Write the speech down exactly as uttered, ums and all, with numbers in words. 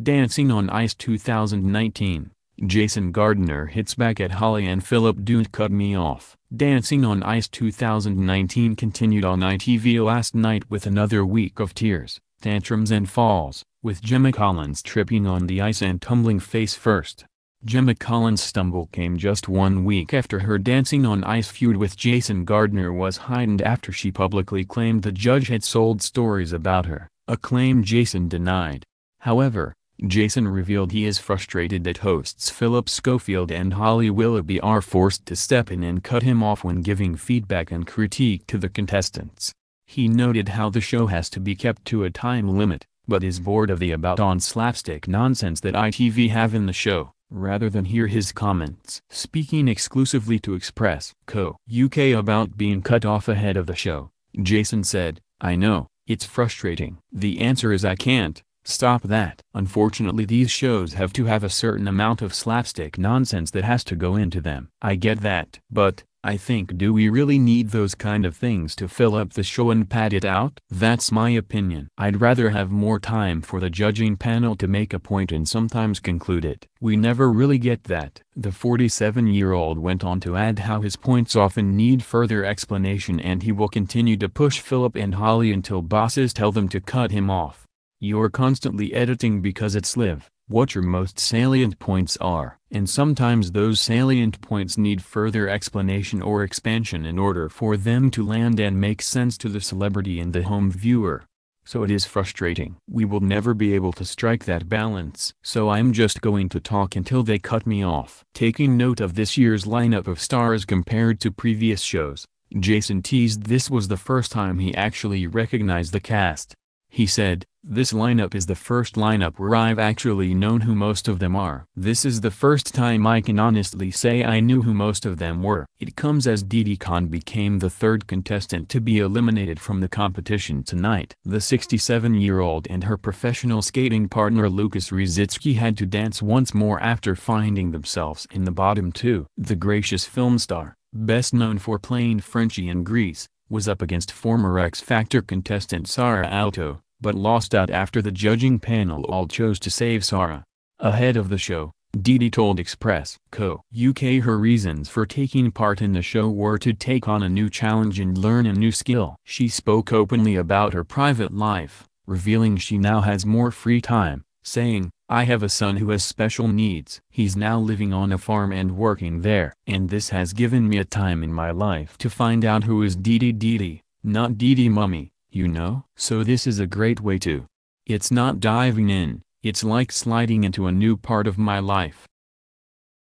Dancing on Ice two thousand nineteen. Jason Gardiner hits back at Holly and Phillip Don't Cut Me Off. Dancing on Ice two thousand nineteen continued on I T V last night with another week of tears, tantrums and falls, with Gemma Collins tripping on the ice and tumbling face first. Gemma Collins' stumble came just one week after her Dancing on Ice feud with Jason Gardiner was heightened after she publicly claimed the judge had sold stories about her, a claim Jason denied. However, Jason revealed he is frustrated that hosts Philip Schofield and Holly Willoughby are forced to step in and cut him off when giving feedback and critique to the contestants. He noted how the show has to be kept to a time limit, but is bored of the about-on slapstick nonsense that I T V have in the show, rather than hear his comments. Speaking exclusively to Express Co. U K about being cut off ahead of the show, Jason said, "I know, it's frustrating. The answer is I can't stop that. Unfortunately, these shows have to have a certain amount of slapstick nonsense that has to go into them. I get that. But, I think, do we really need those kind of things to fill up the show and pad it out? That's my opinion. I'd rather have more time for the judging panel to make a point and sometimes conclude it. We never really get that." The forty-seven-year-old went on to add how his points often need further explanation and he will continue to push Philip and Holly until bosses tell them to cut him off. "You're constantly editing because it's live, what your most salient points are. And sometimes those salient points need further explanation or expansion in order for them to land and make sense to the celebrity and the home viewer. So it is frustrating. We will never be able to strike that balance. So I'm just going to talk until they cut me off." Taking note of this year's lineup of stars compared to previous shows, Jason teased this was the first time he actually recognized the cast. He said, "This lineup is the first lineup where I've actually known who most of them are. This is the first time I can honestly say I knew who most of them were." It comes as Didi Khan became the third contestant to be eliminated from the competition tonight. The sixty-seven-year-old and her professional skating partner Lucas Rzycki had to dance once more after finding themselves in the bottom two. The gracious film star, best known for playing Frenchie in Grease, was up against former X Factor contestant Sara Alto, but lost out after the judging panel all chose to save Sara. Ahead of the show, Didi told Express Co. U K her reasons for taking part in the show were to take on a new challenge and learn a new skill. She spoke openly about her private life, revealing she now has more free time, saying, "I have a son who has special needs. He's now living on a farm and working there. And this has given me a time in my life to find out who is Didi Didi, not Didi Mummy, you know? So this is a great way to. It's not diving in, it's like sliding into a new part of my life."